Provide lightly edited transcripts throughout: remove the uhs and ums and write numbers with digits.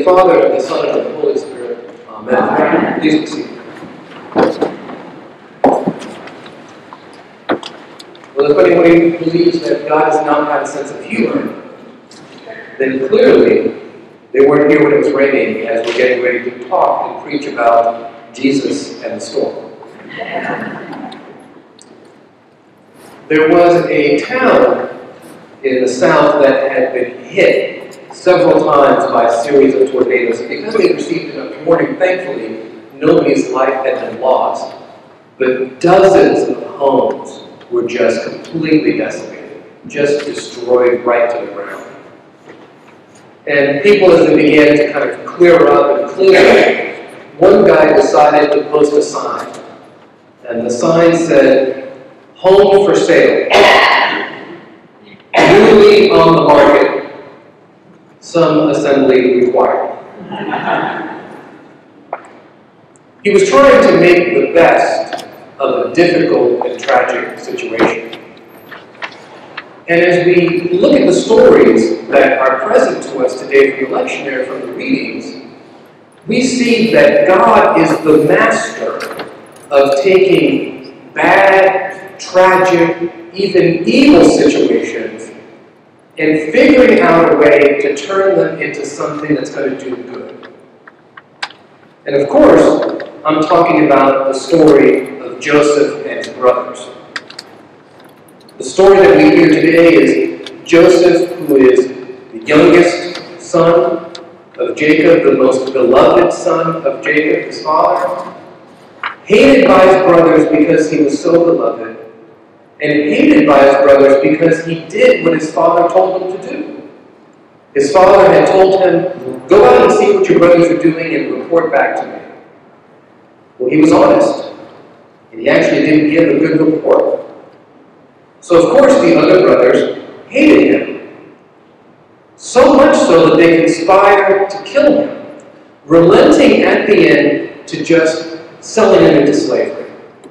Father, and the Son, and the Holy Spirit. Amen. Please be seated. Well, if anybody believes that God does not have a sense of humor, then clearly they weren't here when it was raining as we're getting ready to talk and preach about Jesus and the storm. There was a town in the south that had been hit several times by a series of tornadoes. Because they received enough warning, thankfully, nobody's life had been lost. But dozens of homes were just completely decimated, just destroyed right to the ground. And people, as they began to kind of clear up and clean up, one guy decided to post a sign. And the sign said, "Home for sale. Newly on the market. Some assembly required." He was trying to make the best of a difficult and tragic situation. And as we look at the stories that are present to us today from the lectionary, from the readings, we see that God is the master of taking bad, tragic, even evil situations and figuring out a way to turn them into something that's going to do good. And of course, I'm talking about the story of Joseph and his brothers. The story that we hear today is Joseph, who is the youngest son of Jacob, the most beloved son of Jacob, his father, hated by his brothers because he was so beloved, and hated by his brothers because he did what his father told him to do. His father had told him, "Go out and see what your brothers are doing and report back to me." Well, he was honest, and he actually didn't give a good report. So, of course, the other brothers hated him. So much so that they conspired to kill him, relenting at the end to just selling him into slavery.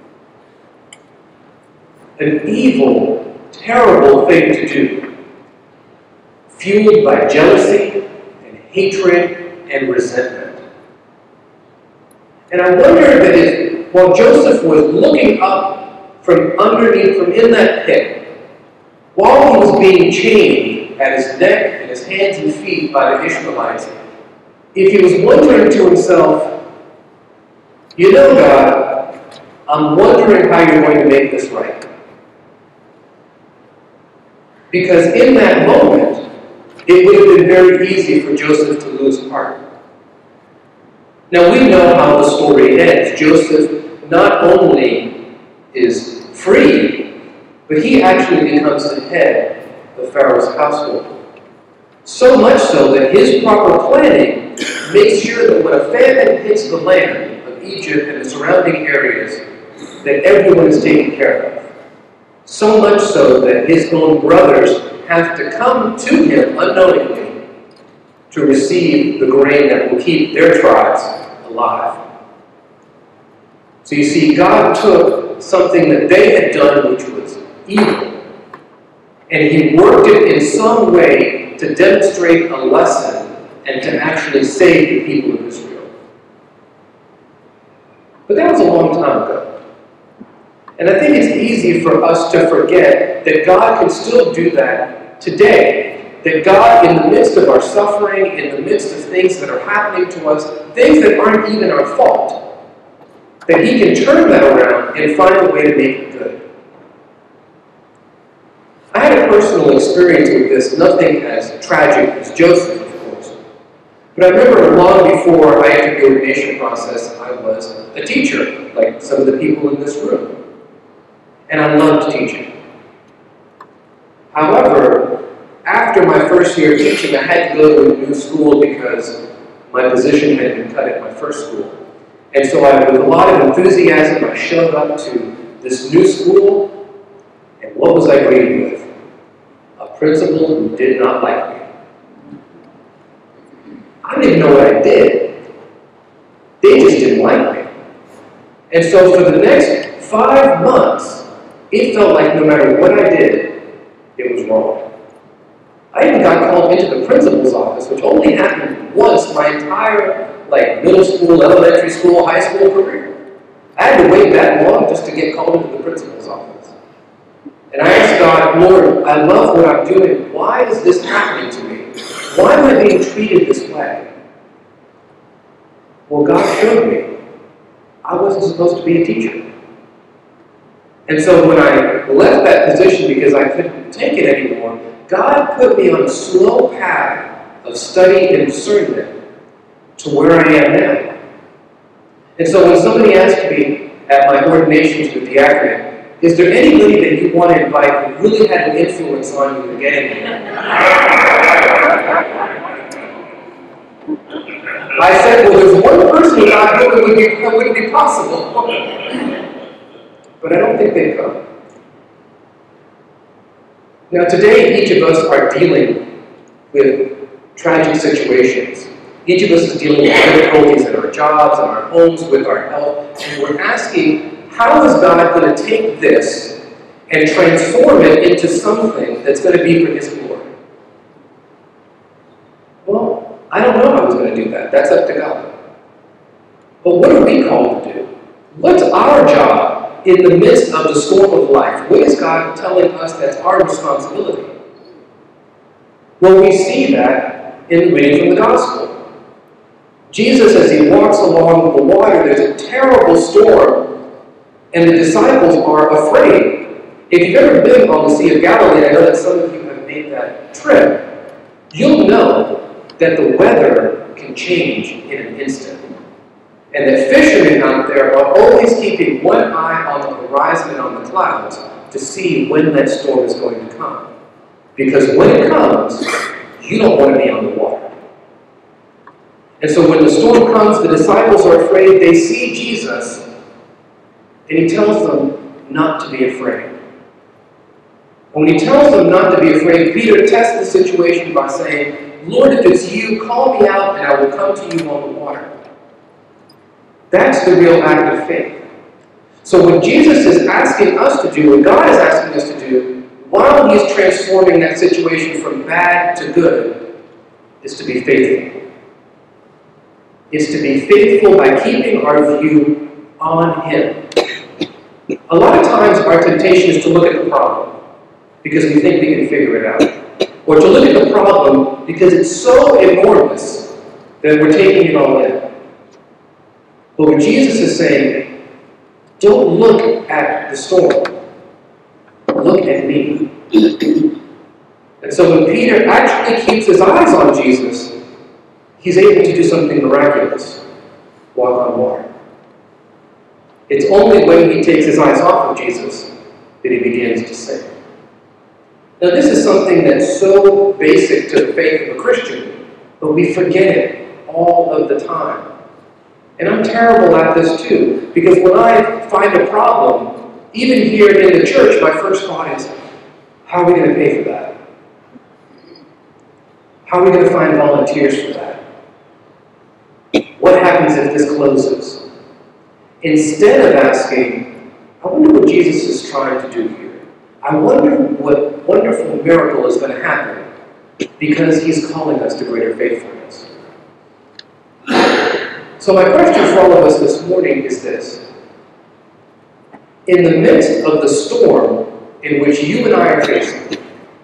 An evil, terrible thing to do, fueled by jealousy and hatred and resentment. And I wonder that if, while Joseph was looking up from underneath, from in that pit, while he was being chained at his neck and his hands and feet by the Ishmaelites, if he was wondering to himself, "You know, God, I'm wondering how you're going to make this right." Because in that moment, it would have been very easy for Joseph to lose heart. Now we know how the story ends. Joseph not only is free, but he actually becomes the head of Pharaoh's household. So much so that his proper planning makes sure that when a famine hits the land of Egypt and the surrounding areas, that everyone is taken care of. So much so that his own brothers have to come to him unknowingly to receive the grain that will keep their tribes alive. So you see, God took something that they had done which was evil, and he worked it in some way to demonstrate a lesson and to actually save the people of Israel. But that was a long time ago. And I think it's easy for us to forget that God can still do that today. That God, in the midst of our suffering, in the midst of things that are happening to us, things that aren't even our fault, that he can turn that around and find a way to make it good. I had a personal experience with this, nothing as tragic as Joseph, of course. But I remember long before I entered the ordination process, I was a teacher, like some of the people in this room. And I loved teaching. However, after my first year of teaching, I had to go to a new school because my position had been cut at my first school. And so with a lot of enthusiasm, I showed up to this new school, and what was I greeted with? A principal who did not like me. I didn't even know what I did. They just didn't like me. And so for the next 5 months, it felt like no matter what I did, it was wrong. I even got called into the principal's office, which only happened once my entire middle school, elementary school, high school career. I had to wait that long just to get called into the principal's office. And I asked God, Lord, I love what I'm doing. Why is this happening to me? Why am I being treated this way? Well, God showed me I wasn't supposed to be a teacher. And so when I left that position because I couldn't take it anymore, God put me on a slow path of study and discernment to where I am now. And so when somebody asked me at my ordination to the diaconate, is there anybody that you want to invite who really had an influence on you in getting here? I said, well, there's one person who I hope that wouldn't be possible. But I don't think they've come. Now today, each of us are dealing with tragic situations. Each of us is dealing with difficulties in our jobs, in our homes, with our health, and we're asking, how is God going to take this and transform it into something that's going to be for His glory? Well, I don't know how He's going to do that. That's up to God. But what are we called to do? What's our job in the midst of the storm of life? What is God telling us that's our responsibility? Well, we see that in the reading from the Gospel. Jesus, as He walks along the water, there's a terrible storm, and the disciples are afraid. If you've ever been on the Sea of Galilee, I know that some of you have made that trip, you'll know that the weather can change in an instant. And that fishermen out there are always keeping one eye on the horizon and on the clouds to see when that storm is going to come. Because when it comes, you don't want to be on the water. And so when the storm comes, the disciples are afraid. They see Jesus, and He tells them not to be afraid. And when He tells them not to be afraid, Peter tests the situation by saying, Lord, if it's you, call me out, and I will come to you on the water. That's the real act of faith. So what Jesus is asking us to do, what God is asking us to do, while He's transforming that situation from bad to good, is to be faithful. Is to be faithful by keeping our view on Him. A lot of times our temptation is to look at the problem because we think we can figure it out. Or to look at the problem because it's so enormous that we're taking it all in. But what Jesus is saying, don't look at the storm. Look at me. And so when Peter actually keeps his eyes on Jesus, he's able to do something miraculous. Walk on water. It's only when he takes his eyes off of Jesus that he begins to sink. Now this is something that's so basic to the faith of a Christian, but we forget it all of the time. And I'm terrible at this too, because when I find a problem, even here in the church, my first thought is, how are we going to pay for that? How are we going to find volunteers for that? What happens if this closes? Instead of asking, I wonder what Jesus is trying to do here. I wonder what wonderful miracle is going to happen because He's calling us to greater faithfulness. So my question for all of us this morning is this. In the midst of the storm in which you and I are facing,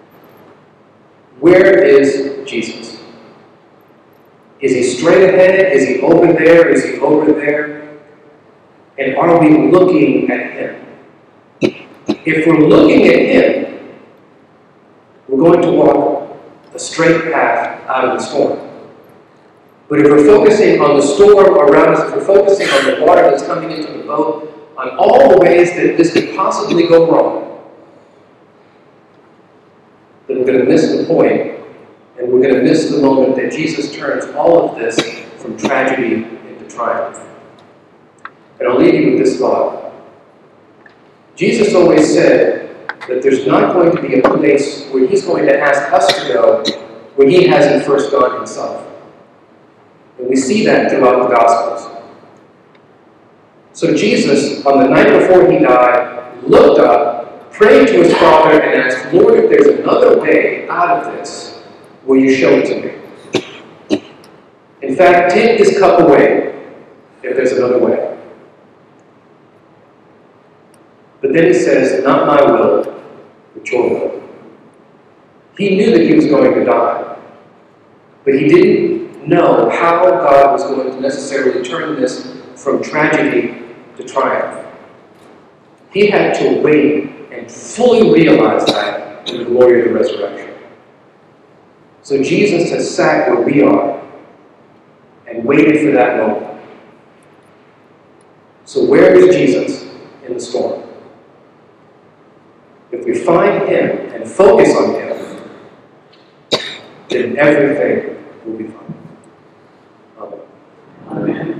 where is Jesus? Is He straight ahead? Is He over there? Is He over there? And are we looking at Him? If we're looking at Him, we're going to walk a straight path out of the storm. But if we're focusing on the storm around us, if we're focusing on the water that's coming into the boat, on all the ways that this could possibly go wrong, then we're going to miss the point, and we're going to miss the moment that Jesus turns all of this from tragedy into triumph. And I'll leave you with this thought. Jesus always said that there's not going to be a place where He's going to ask us to go where He hasn't first gone Himself. And we see that throughout the Gospels. So Jesus, on the night before He died, looked up, prayed to His Father, and asked, Lord, if there's another way out of this, will you show it to me? In fact, take this cup away if there's another way. But then he says, not my will, but your will. He knew that he was going to die, but he didn't know how God was going to necessarily turn this from tragedy to triumph. He had to wait and fully realize that in the glory of the resurrection. So Jesus has sat where we are and waited for that moment. So where is Jesus in the storm? If we find him and focus on him, then everything will be fine. Amen.